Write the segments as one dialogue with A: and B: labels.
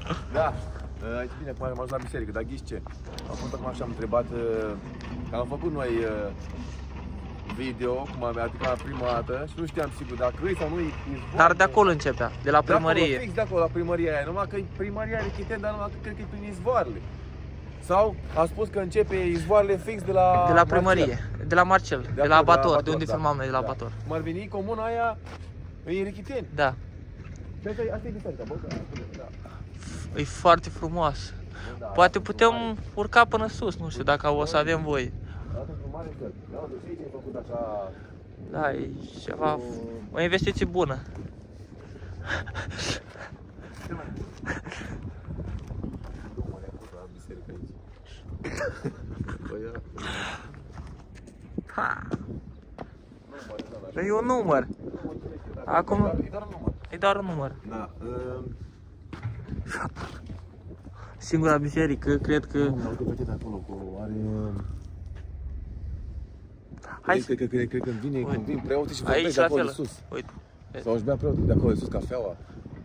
A: Da. Bine, acum am ajuns la biserică, dar ghiși ce? Am fost acum și am întrebat, că am făcut noi video, cum am adică la prima dată și nu știam sigur dacă îi sau nu îi izvor.
B: Dar de acolo începea, de la primărie.
A: De acolo, fix de acolo, la primăria aia, numai că primăria are chiten, dar numai că cred că e prin izvoarele. Sau a spus că începe izvoarele fix de la
B: primărie,
A: Marcel.
B: de la Marcel, de la Abator, de unde filmam noi, de la Abator.
A: Cum ar veni, comuna aia e Richiteni.
B: Da.
A: Asta e biserica, bă? Da.
B: E foarte frumos. Poate putem urca până sus, nu știu dacă o să avem voie. Da, e ceva, o investiție bună. E un număr. Acum e doar un număr.
A: Da.
B: Singura biserică, cred că...
A: Nu, uite de acolo, are...
B: Hai
A: să... Cred că vin preoții și
B: aici
A: de acolo
B: la
A: de sus.
B: Uite.
A: Sau își bea preoții de acolo de sus cafeaua.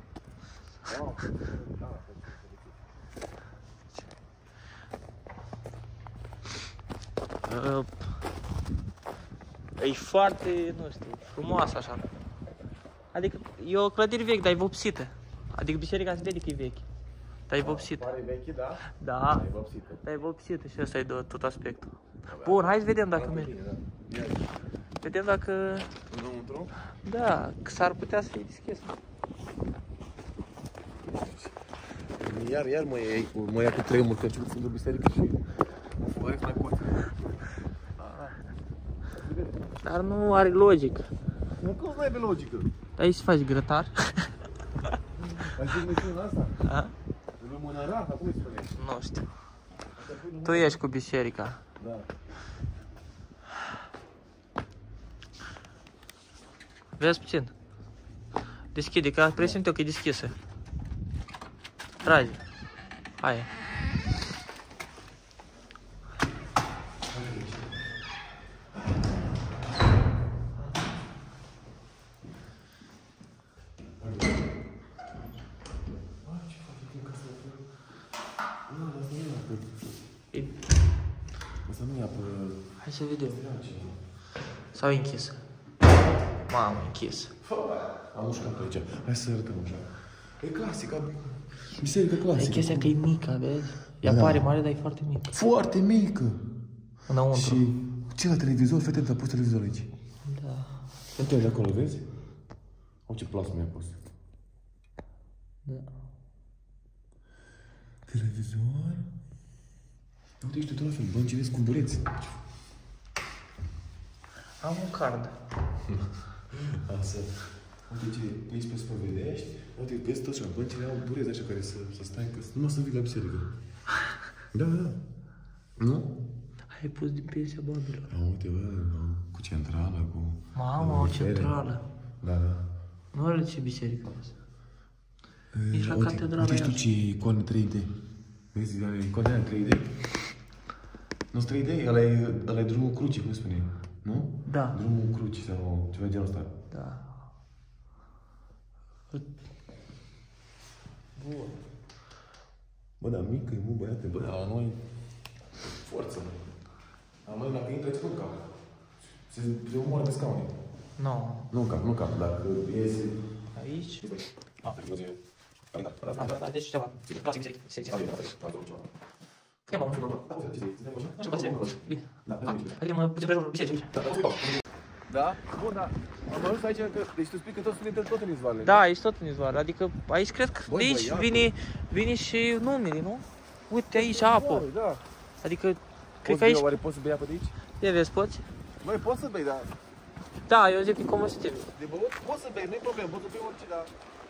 B: E foarte, nu știu, frumoasă așa. Adică e o clădire veche, dar e vopsită. Adică biserica se vede că e veche. Dar e vopsită.
A: Pare veche, da?
B: Da.
A: E vopsită.
B: Dar e vopsită și ăsta e tot aspectul. Bun, hai să vedem dacă merge. Vedem dacă...
A: Înăuntru?
B: Da, că s-ar putea să fie deschis.
A: Iar mă ia cu tremur că ciu fundul biserică și mă fugăresc mai curte.
B: Dar nu are logică.
A: Nu, cum nu aibă logică?
B: Aici se face grătar.
A: Ai zis măciunea asta?
B: A?
A: Lumânărata, cum îi spune?
B: Nu știu. Tu ești cu biserica.
A: Da.
B: Vezi puțin. Deschide, că presimt eu că e deschisă. Trage. Hai.
A: Asta nu ia pe...
B: Hai să vedem. Sau e închisă? Mamă, închisă.
A: Am mușcat pe aici. Hai să arătăm așa. E clasică. Biserică clasică.
B: E chestia că e mică, vezi? Ea pare mare, dar e foarte mică.
A: Foarte mică.
B: Înăuntru.
A: Și ce la televizor? Fete, ți-a pus televizor aici.
B: Da.
A: Uite de acolo, vezi? Au ce plasmă mi-a pus.
B: Da.
A: Televizor. Uite, ești tot la fel, băncile sunt cu bureți.
B: Am un card.
A: Asta. Uite ce, pe aici pe spovedești, uite, vezi tot așa, băncile au bureți așa care să stai, că numai să vii la biserică. Da, da. Nu?
B: Ai pus din pensia babilor.
A: Uite, bă, cu centrală, cu...
B: Mamă, o centrală.
A: Da, da.
B: Nu are ce biserică asta. Ești la catedrala
A: uite,
B: aia.
A: știu ce icone 3D. Vezi, icoanele aia 3D? Nu-s 3D? Ăla e drumul crucii, cum spune? Nu?
B: Da.
A: Drumul crucii sau ceva de genul ăsta.
B: Da. Bun.
A: Bă, dar mică e, mă, băiate, bă, dar la noi forță. La noi, dacă intră, nu cap. Se omoară pe scaune.
B: Nu.
A: Nu cap, dacă iese...
B: Aici?
A: Da,
B: deci ceva. Clasic biserică. Că mă, Hai mă puțin prejurul bisericii.
A: Da? Bun, da. Am ajuns aici, deci tu spui că toți suntem tot în izvoarele.
B: Da, aici tot în izvoare. Adică aici cred că de aici vine și numele, nu? Uite aici apă.
A: Da.
B: Adică cred că aici...
A: Oare poți să bei apă de aici?
B: Ia vezi, poți?
A: Băi, poți să bei, dar...
B: Da, eu zic că e combustibil.
A: De băut poți să bei, nu-i problemă, poți să bei orice, dar...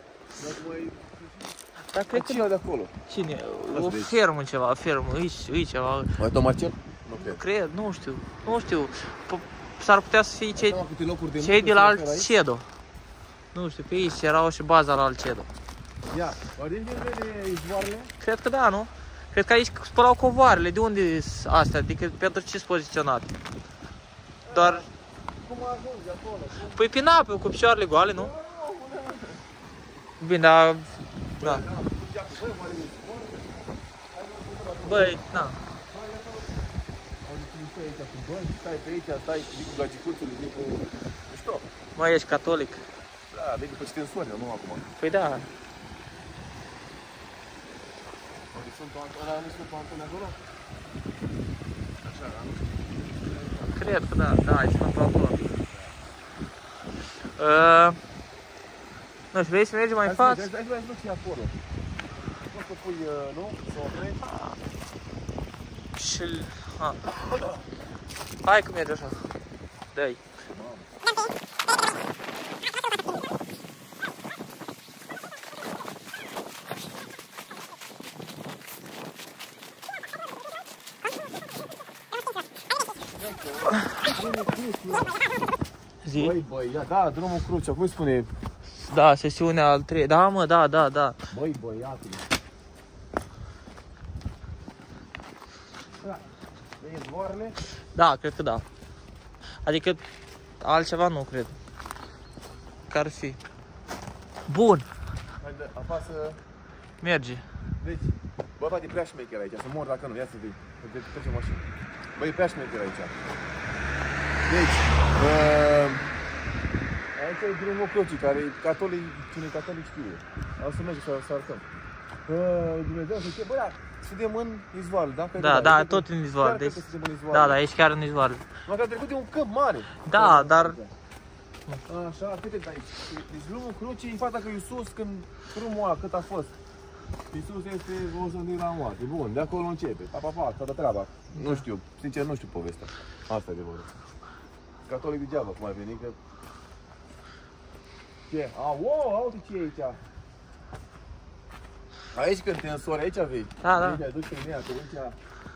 B: Dar cred că...
A: Cine de acolo?
B: Cine? O fermă ceva, aici ceva.
A: Mai tot Marcel?
B: Nu cred, nu știu. S-ar putea să fie cei de la Alcedo. Nu știu, pe aici erau și baza la Alcedo.
A: Ia, oare de vede izvoarele?
B: Cred că da, nu? Cred că aici spălau covoarele, de unde sunt astea? Adică pentru ce sunt poziționate? Doar...
A: Cum ajungi acolo?
B: Păi pe apă, cu picioarele goale, nu? Bine, dar... Da. Băi, na.
A: Stai pe aici, stai cu gagicuțele, vii cu... Mișto.
B: Mă, ești catolic?
A: Da, vei după stensori, nu acum.
B: Păi da.
A: Ăla nu sunt Antoni acolo? Așa, da?
B: Cred că da, da, e Sfântul acolo. Nu știu, vrei să mergem mai în față?
A: Hai să duci acolo. Poți să pui, nu? Să oprești?
B: Și... Hai că merge așa. Dă-i. Zi?
A: Băi, da, drumul Crucea, cum spune?
B: Da, sesiunea al 3. Da, mă, da.
A: Băi, băiatule. Da, e zvoarele?
B: Da, cred că da. Adică altceva nu cred că ar fi. Bun.
A: Haide, apasă.
B: Merge.
A: Deci, bă, frate, e prea șmecher aici, să mor dacă nu, ia să vii. Să trecem mașină. Băi, e prea șmecher aici. Deci, aici e drumul Crucii, care e catolic, cine e catolic știe. O să mergem să arătăm. Dumnezeu să știe, bă, da, suntem în izvoare, da?
B: Da, tot în izvoare. Deci, da, aici chiar în izvoare.
A: Mă, că a trecut de un câmp mare.
B: Da, dar...
A: Așa, câte aici? Deci drumul Crucii, în fața că Iisus, când drumul ăla, cât a fost. Iisus este o zândire la moarte. Bun, de acolo începe. Pa, toată treaba. Nu știu, sincer nu știu povestea. Asta e de vorba. Catolic degeaba cum ai venit, că... Ce? Uite ce e aici. Aici când te însori, aici vei.
B: Da.
A: Aici duci prin ea, că aici...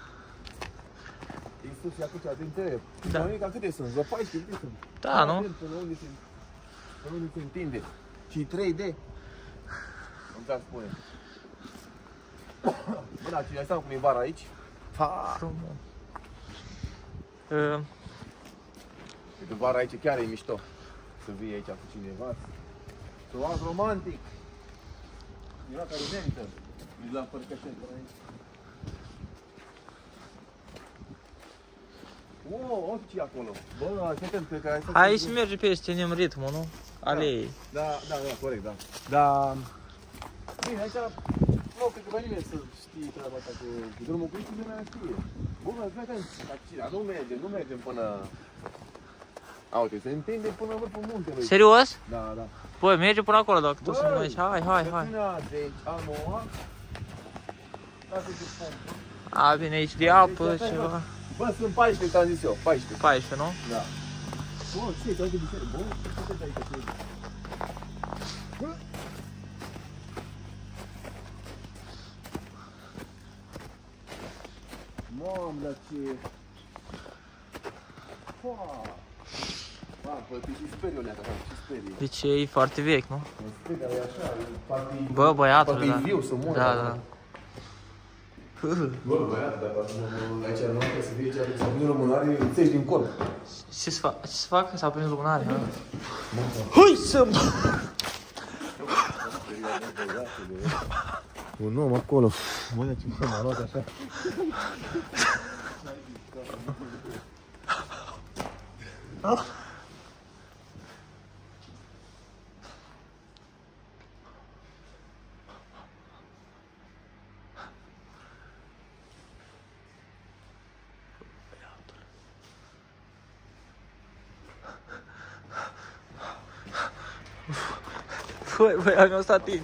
A: Iisus e atunci din tere.
B: Da.
A: Dar câte sunt? Vreo 14, câte sunt?
B: Da, nu?
A: Până unde se întinde. Și 3D. Nu-mi te spune. Bă, da, cine ai stat cu mine vara aici?
B: Frumos.
A: Că vara aici chiar e mișto. Să vii aici cu cineva. Să luați romantic. Era care merită. Nici la Părcășeni până aici. Uite ce e acolo. Bă, cred că ai stat...
B: Aici merge pe este, ținem ritmul, nu? Alei.
A: Da, corect, da. Da. Bine, aici... Nu, cred că nimeni să știe treaba asta cu drumul cu aici, nimeni știe. Bun, vedem, dar nu mergem până... Uite, se întinde până în vârful muntelui.
B: Serios?
A: Da.
B: Băi, merge până acolo dacă tu să aici. Hai.
A: Deci, a noua...
B: Bine, aici de apă, ceva.
A: Bă, sunt 14, ți-am zis eu, 14.
B: 14, nu?
A: Da. Bă, ce e, uite biserică, bă, ce aici, ce e? Mamă, dar ce... Bă, te și sperie, Oleaca, și sperie.
B: Deci e foarte vechi, nu?
A: Sperie, e așa, parcă...
B: Bă, băiatul,
A: da. Parcă e viu, să mor.
B: Da.
A: Bă, băiat, dar aici nu trebuie să fie aici, s-a prins lumânare, îi țești din corp.
B: Ce să fac? S-a prins lumânare, ha? Hui să...
A: Un om acolo. Bă, dar ce m-a luat așa?
B: Băi, am stat timp.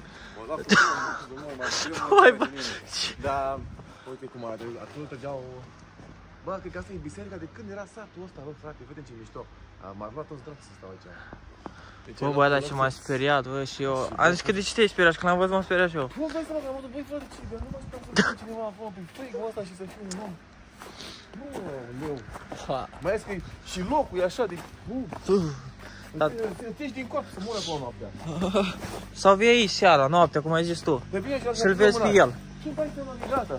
A: Da, uite cum arată, acolo trăgeau... Bă, cred că asta e biserica de când era satul ăsta, bă, frate, vedem ce mișto. M-a luat toți dracu să stau aici.
B: Bă, băi, dar ce m-a speriat, bă, și eu... Am zis că de ce te-ai speriat și când am văzut m-am speriat și eu.
A: Bă, băi, frate, am văzut, băi, frate, ce, nu mă stau să fie cineva acolo pe frigul ăsta și să fiu un om. Bă, leu. Mai ales că și locul e așa de... Te ieși din corp să mură acolo noaptea.
B: Sau vii aici seara, noaptea, cum ai zis tu. Și-l vezi pe el.
A: Ce-mi faci să mă gata?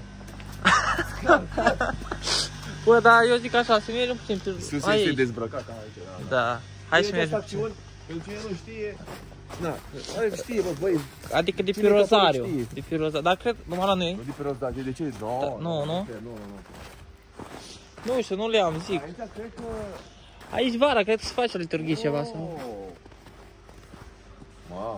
B: Bă, dar eu zic așa, să mergem puțin pe
A: aici. Să se dezbrăcat aici.
B: Da. Hai să mergem puțin.
A: Pentru cine nu știe, Na, știe, bă, băi.
B: Adică de pe Rozariu. De pe Rozariu. Dar cred, numai la noi.
A: Nu de pe Rozariu, de ce? Nu.
B: Nu. Nu știu, nu le-am, zic.
A: Aici cred că...
B: Aici vara, cred că se face liturghie ceva sau...
A: Mamă.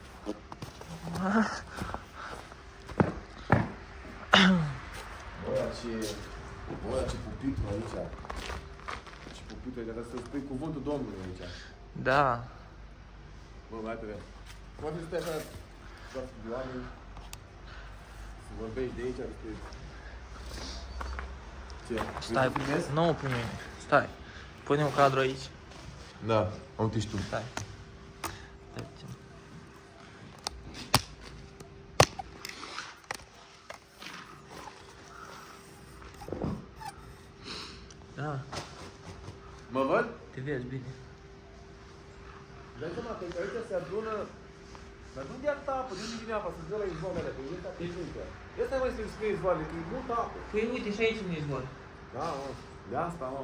A: Bă, ce pupitru aici. Ce pupitru aici, trebuie să spui cuvântul Domnului aici.
B: Da.
A: Bă, mai tăi. Poate să stai așa, doar cu oameni, să vorbești de aici, ce?
B: Stai, nu primim. Stai. Pune un cadru aici.
A: Da, uite și tu.
B: Stai. Da.
A: Mă văd?
B: Te vezi bine.
A: Dai seama că aici se adună... Dar nu de atâta apă, de unde vine apa? Să-ți dă la izvoarele alea, că e ăsta pe uite. Ăsta mai să-mi spune izvoarele, că e multă apă.
B: Păi uite și aici un izvor.
A: Da, mă. De asta, mă.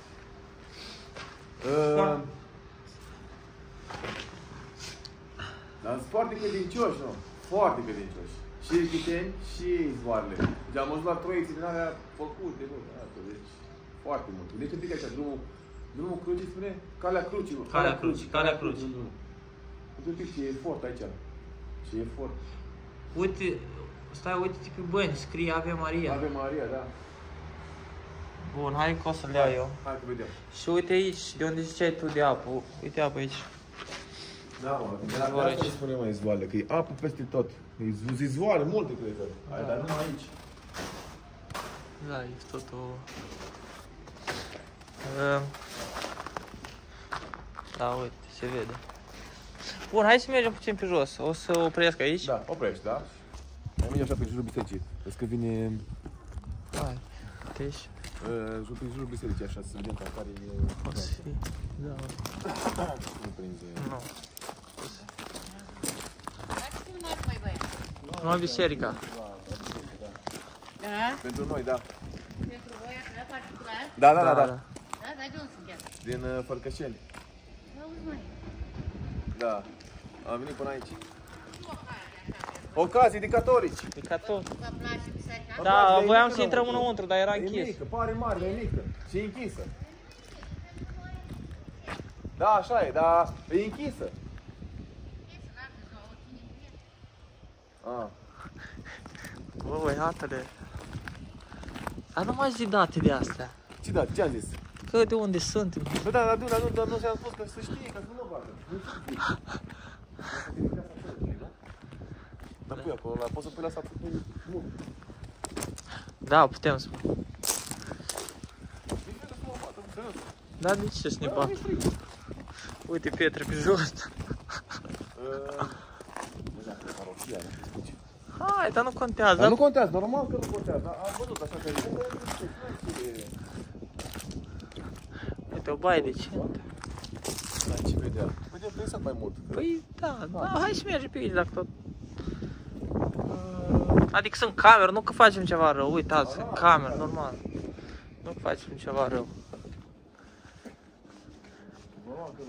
A: Dar sunt foarte credincioși, nu? Foarte credincioși. Și echiteni și izvoarele. Deci am văzut la Troiții din alea făcute, bă, deci foarte mult. Deci un pic așa, drumul crucii spune calea crucii, mă.
B: Calea crucii.
A: Uite un pic ce efort aici. Ce efort.
B: Uite, stai, uite-te pe bani, scrie Ave Maria.
A: Ave Maria, da.
B: Bun, hai că o să le iau eu.
A: Hai că vedem.
B: Și uite aici, de unde ziceai tu de apă. Uite apă aici.
A: Da, mă, de la asta spune mai izvoarele, că e apă peste tot. E izvoare, multe cred că. Da. Dar numai aici.
B: Da, e totul... Da, uite, se vede. Bun, hai să mergem puțin pe jos. O să opresc aici.
A: Da, oprești, da? Mai merge așa pe jurul bisericii. Vezi că vine...
B: Hai, deci...
A: Pe jurul bisericii, așa, să vedem ca care e...
B: O să fie, da.
A: Nu prinze...
B: Nu. Numai biserica.
C: Da?
A: Pentru noi, da.
C: Pentru voi, așa, particular?
A: Da.
C: Da, dar de unde sunteți?
A: Din Fărcășeni.
C: Auzi, măi.
A: Da. Am venit până aici. Ocazii de catolici.
B: E catolic.
C: Vă place biserica?
B: Da, voiam să intrăm înăuntru, dar era
A: E
B: închis.
A: mică, pare mare, dar e mică. Și e închisă. Da, așa e, dar e închisă. Ah.
B: Bă, băiatele. Dar nu mai zi date de astea.
A: Ce da, ce am zis?
B: Că de unde suntem.
A: Bă, dar nu ți-am spus că să știi, că să nu mă bată. Nu știu. Dar pui acolo, poți să pui la asta, pui mult.
B: Da, putem să... Da, de ce să ne bat? Uite pietre pe jos. Hai, dar nu contează.
A: Dar nu contează, normal că nu contează, dar am văzut așa că e...
B: Uite, o baie de centru.
A: Da, ce vedea? Vedem că exact mai mult.
B: Păi da, hai să mergem pe aici dacă tot. Adică sunt camere, nu că facem ceva rău, uitați, sunt camere, normal. Nu că facem ceva rău.
A: Normal că nu.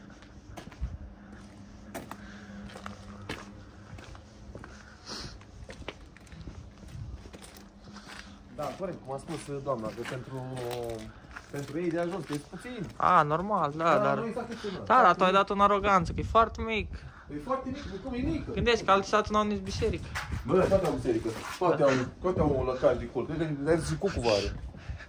A: Da, corect, cum a spus doamna, că pentru ei de ajuns, că e puțin.
B: A, normal, da, dar... Da, dar tu ai dat în aroganță, că e foarte mic.
A: E foarte mic, cum e mică?
B: Gândești că alții satul n-au nici biserică.
A: Bă, toate au biserică, toate au un lăcaș de cult, cred că și cucu are.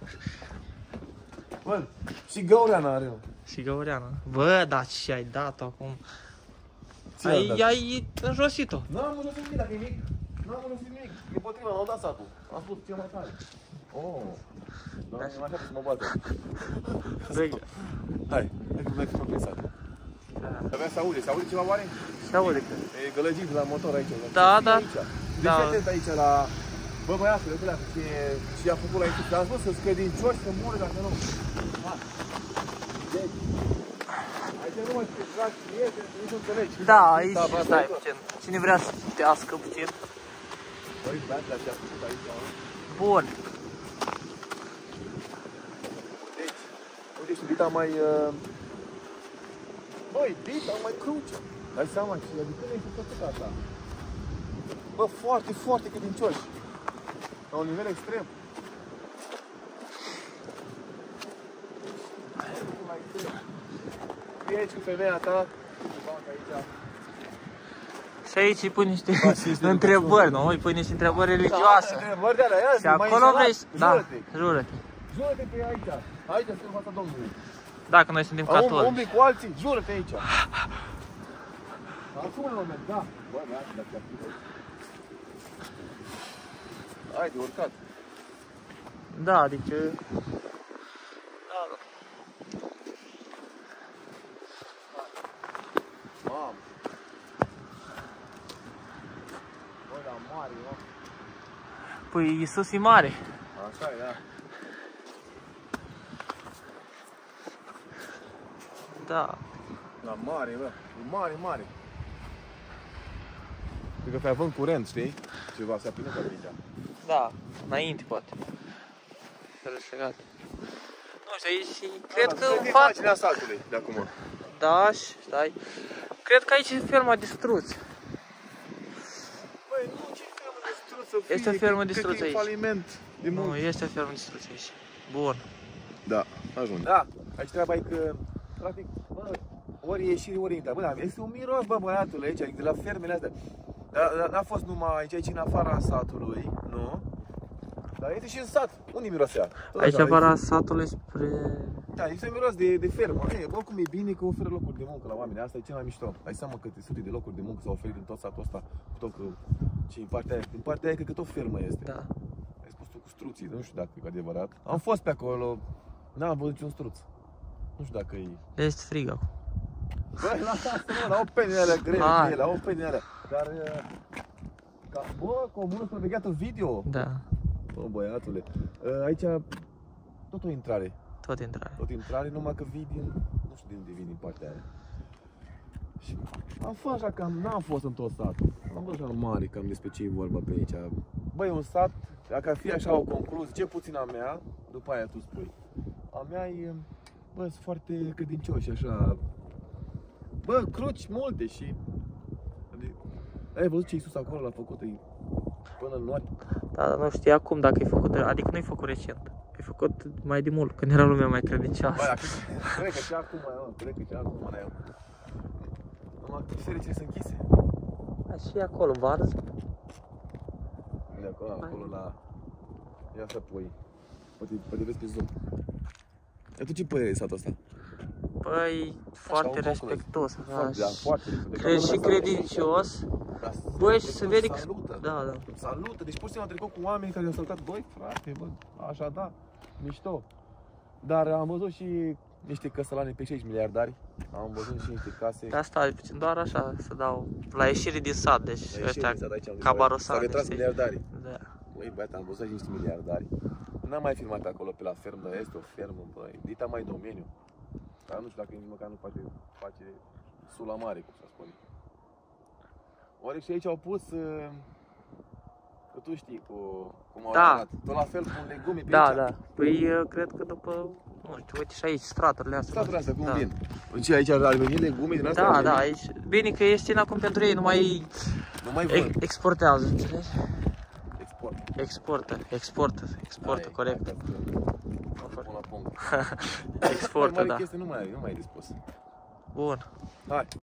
A: Bă, și Găureana are.
B: Și Găureana. Bă, dar ce ai dat acum?
A: Ce
B: Ai înjosit-o.
A: N-am înjosit nimic, dacă e mic. N-am înjosit nimic. Din potriva, m-au dat satul. Am spus cel mai tare. Oh. Doamne, mai așa să mă bată. Hai că mă pe sat. Avea să aude, se aude ceva oare?
B: Se aude.
A: E gălăgit la motor aici.
B: Da.
A: Deci atent aici la... Bă, băiatul, uite leacă, și a făcut la aici. Am spus să-ți credincioși, să mori dacă nu. Deci, aici nu mai știu, dragi prieteni, să nu înțelegi.
B: Da, aici, stai puțin. Cine vrea să tească puțin?
A: Băi, băiatul, ce-a făcut aici,
B: Bun.
A: Deci, uite și bita mai... Băi, bita mai cruce. Dai seama ce, adică nu e făcut asta. Bă, foarte, foarte credincioși. La un nivel extrem. E aici cu femeia ta.
B: Și aici îi pui niște întrebări, nu? Îi pui niște întrebări religioase.
A: Întrebări de alea, ia zi,
B: Și acolo vrei să... Da, jură-te.
A: Jură-te pe aici. Aici sunt în fața Domnului.
B: Dacă noi suntem catolici.
A: Umbli cu alții, jură-te aici. Asumă-l moment, da. Bă, da, dacă hai de urcat.
B: Da, adică...
A: Mamă. Bă, dar mare, mă.
B: Păi Iisus e mare.
A: Așa e, da.
B: Da.
A: Da, mare, bă. E mare, mare. Cred că pe având curent, știi? Ceva se aprinde pe aici.
B: Da, înainte poate. Să legat. Nu știu, aici și cred că
A: în imaginea saltului de acum.
B: Da, și stai. Cred că aici e ferma de struți.
A: Băi, nu, ce fermă de struți să fie?
B: Este o fermă de struți aici.
A: Cred că e faliment de mult.
B: Nu, este o fermă de struți aici. Bun.
A: Da, ajung. Da, aici treaba e că, practic, bă, ori ieșiri, ori intră. Bă, dar este un miros, bă, băiatul aici, de la fermele astea. Dar n-a fost numai aici, în afara satului, nu? Dar este și în sat. Unde mirosea?
B: Aici afara satului spre...
A: Da, este miros de fermă. Bă, cum e bine că oferă locuri de muncă la oameni. Asta e cel mai mișto. Ai seama câte sute de locuri de muncă s-au oferit în tot satul ăsta. Cu tot că... Și în partea aia, cred că tot fermă este.
B: Da.
A: Ai spus tu cu struții, nu știu dacă e adevărat. Am fost pe acolo, n-am văzut niciun struț. Nu știu dacă e...
B: Este frig acum.
A: Băi, la asta, mă, la openile alea grele, la openile alea. Dar, bă, comună supravegheată video.
B: Da.
A: Bă, băiatule, aici tot o intrare.
B: Tot intrare.
A: Tot intrare, numai că vii din, nu știu de unde vii din partea aia. Și am fost așa, cam, n-am fost în tot satul. Am văzut așa mare, cam despre ce e vorba pe aici. Băi, un sat, dacă ar fi așa o concluzie, ce puțin a mea, după aia tu spui. A mea e, bă, sunt foarte credincioși, așa. Bă, cruci multe și... Ai văzut ce Iisus acolo l-a făcut până în noapte?
B: Da, dar nu știu acum dacă e făcut, adică nu e făcut recent. E făcut mai de mult, când era lumea mai credincioasă.
A: Băi, cred că și acum, cred că și acum, numai că bisericile sunt închise.
B: Da, și acolo, varză.
A: De acolo la... Ia să pui. Poate vezi pe Zoom. Dar tu ce părere ai satul ăsta?
B: Păi, foarte respectos.
A: Foarte
B: și credincios. Băi, și se vede că... Da.
A: Salută, deci pur și simplu am trecut cu oameni care au salutat. Băi, frate, bă, așa da, mișto. Dar am văzut și niște căsălane pe 6 miliardari. Am văzut și niște case.
B: Da, stai puțin, doar așa să dau. La ieșire din sat, deci ăștia cabarosani.
A: S-au retras miliardarii.
B: Da.
A: Băi, băiat, am văzut și niște miliardari. N-am mai filmat acolo pe la fermă, dar este o fermă, băi, dita mai domeniu. Dar nu știu dacă nici măcar nu face sula mare, cum să spune. Oare și aici au pus, că tu știi, cum au arătat, tot la fel cu legume pe aici?
B: Da. Păi cred că după, nu știu, uite și aici straturile astea.
A: Straturile astea, cum vin? Deci aici ar veni legume din astea?
B: Da, aici. Bine că ești în acum pentru ei, nu mai exportează, înțelegi? Exportă, corect. Exportă, da.
A: Nu mai ai de spus.
B: Bun.
A: Hai.